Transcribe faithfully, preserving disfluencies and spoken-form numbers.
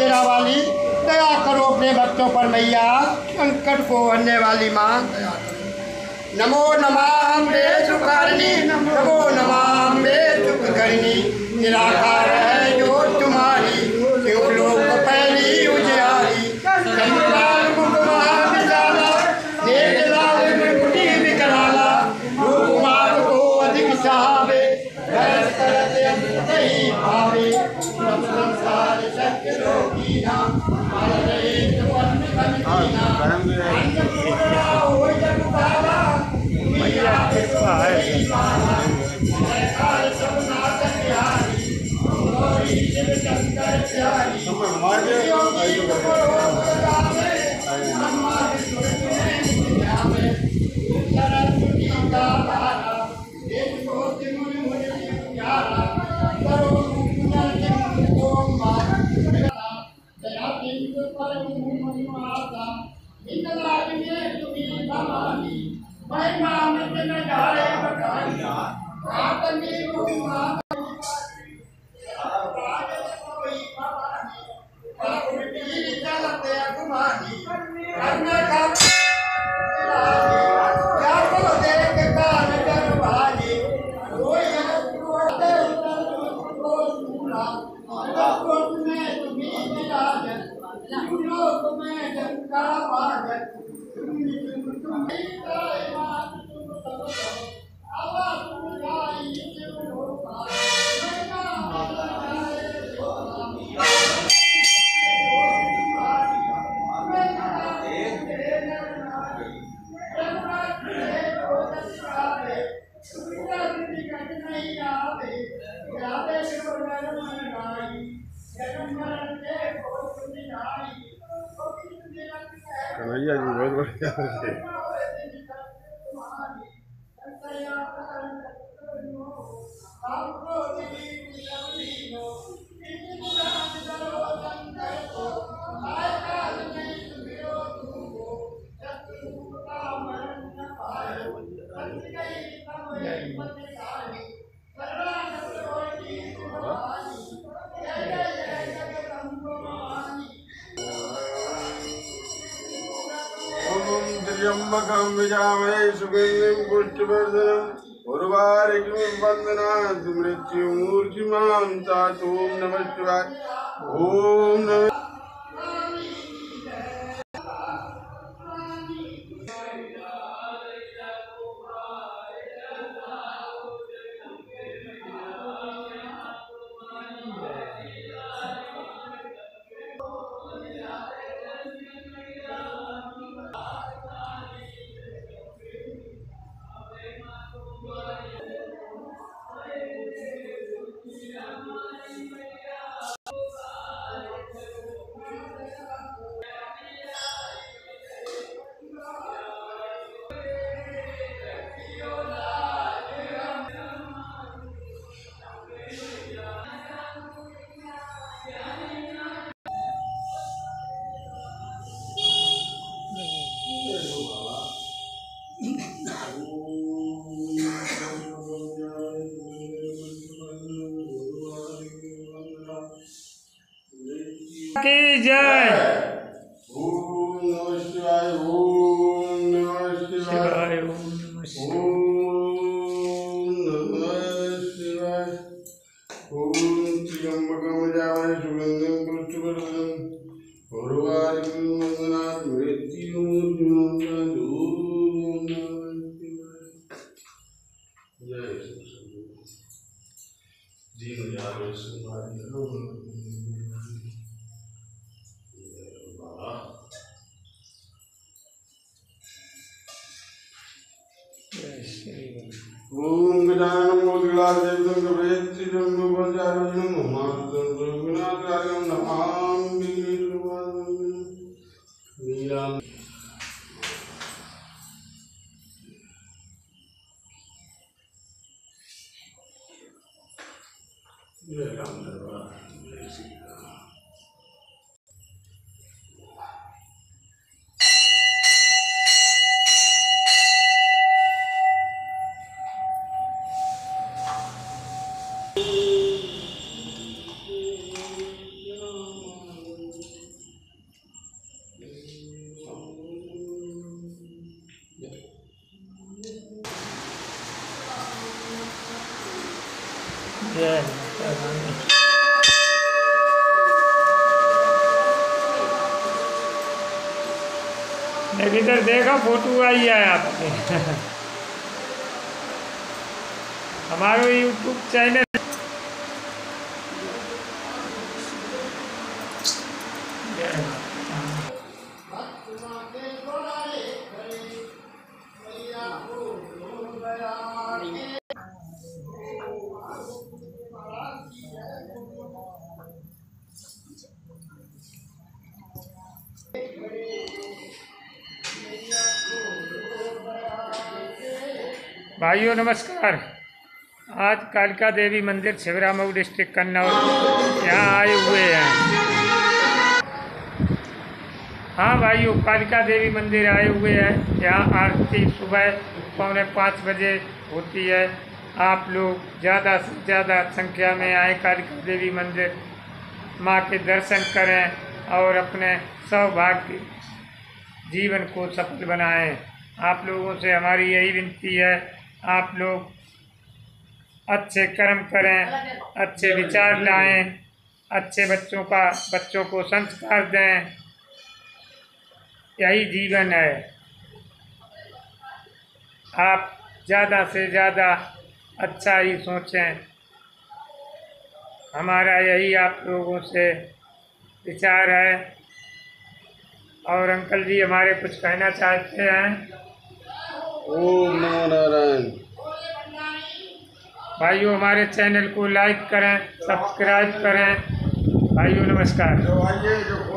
डेरा वाली, दया करो अपने भक्तों पर मैया, संकट को हरने वाली माँ दया करो। नमो नमः अम्बे सुखकर्णी, नमो नमः अम्बे सुखकर्णी, निराकार है जो तुम्हारी, क्यों लोक पहली उजियारी, चंद्रलाल मुख महाविशाला, नेत्रलाल मुकुटि विकराला, रूप माप को अधिक चाहे, भरत करत अंत नहीं भावे, सब संसार सत्य लोकी नाम, हरे तो अन्य बंदीना, अंत पूरा हो जग पाला, मैया कृपा है, सरकार सब नाथ प्यारी, गौरी शिव शंकर प्यारी, योगी करो बदामे, ब्रह्मा विष्णु महेश ध्यामे, सरस्वती का भारा, एक कोटि मुनि मुनि प्यारा, करो मुनि ओम माता, दया बिंदु पर मुनि माता, इंद्रा में तुम्ही भवानी, महिमा मृत न जाए बखानी, आतंकी रूप माता, कोई भवानी, उल्टी चलते अगुमानी, करने का क्या को देख कान करवाली, कोई कोते को सुना, लोक में तुम्ही विराजन, लोक में जगता वाजन, तुम्ही तुम तुम्ही ताई मात तुम तब आवाज बुलाई शिव लोका, मैना मालाए सोना, कन्हैया जी बहुत बढ़िया है। त्र्यंबकं यजामहे सुगंधिं पुष्टिवर्धनम् उर्वारुकमिव वन्दनात् मृत्युमूर्तिमान्तात्। ओम नमः शिवाय। ओम नमः की जय। ओम नमः शिवाय। ओम नमः शिवाय। ओम नमः शिवाय। ओम नमः शिवाय। ओम त्र्यंबकं यजामहे सुगंधिं पुष्टिवर्धनम् उर्वारुकमिव वन्दनात् मृत्युमूर्तिमान्तात्। ओम नमः शिवाय। जय श्री दीन दयाल सुभाष। ओम गजाननं मोदगलादेवं गवेत्तिजं भवजारं महादं गुणाकारं नमामि नीलाम। जय राम दरबार। जय श्री राम। जय माता रानी। मैं इधर देखा फोटो आई है आपने हमारा यूट्यूब चैनल भाइयों नमस्कार। आज कालिका देवी मंदिर छिबरामऊ डिस्ट्रिक्ट कन्नौज यहाँ आए हुए हैं। हाँ भाइयों, कालिका देवी मंदिर आए हुए हैं। यहाँ आरती सुबह पौने पाँच बजे होती है। आप लोग ज़्यादा से ज़्यादा संख्या में आए कालिका देवी मंदिर, माँ के दर्शन करें और अपने सौभाग्य जीवन को सफल बनाएं। आप लोगों से हमारी यही विनती है, आप लोग अच्छे कर्म करें, अच्छे विचार लाएं, अच्छे बच्चों का बच्चों को संस्कार दें। यही जीवन है। आप ज़्यादा से ज़्यादा अच्छा ही सोचें। हमारा यही आप लोगों से विचार है। और अंकल जी हमारे कुछ कहना चाहते हैं। ओम नमो नारायण। भाइयों हमारे चैनल को लाइक करें, सब्सक्राइब करें। भाइयों नमस्कार। जो आइए जो